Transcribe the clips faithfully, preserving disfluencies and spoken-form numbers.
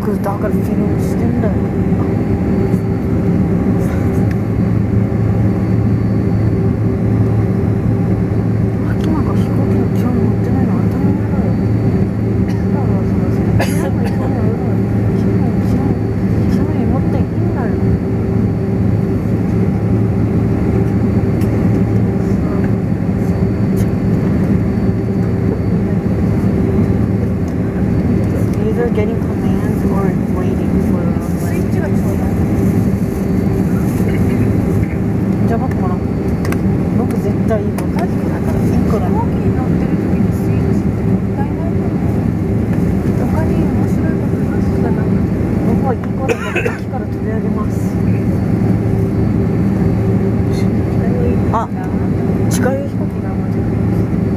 クだからフィルムしてんだよ。秋なんか飛行機の興味持ってないの当たり前だよ。だからそのそれ興味興味あるのよ。興味興味興味持っていいんだよ。Either getting commands or waiting for the runway. じゃあ僕もな、僕絶対いいことだからいいから。 飛行機に乗ってる時にスイッチってもったいないかな。他に面白いことなそうだな。 僕はいい子だから秋から取り上げます。あ、近い飛行機が待ってる。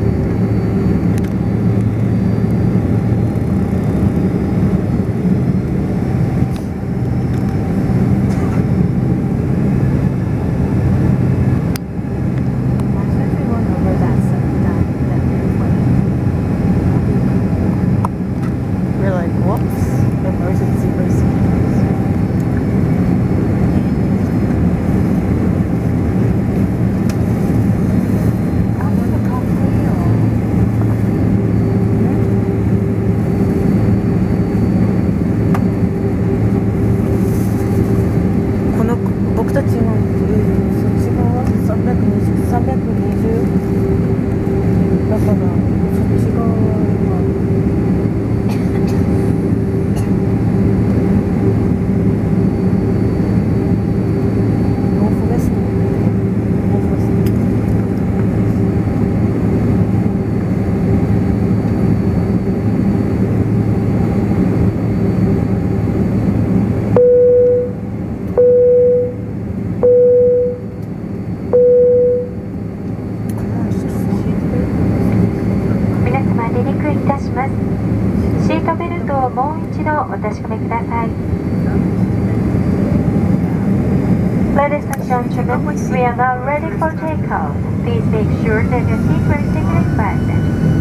Ladies and gentlemen, we are now ready for takeoff. Please make sure that your seatbelt is securely fastened.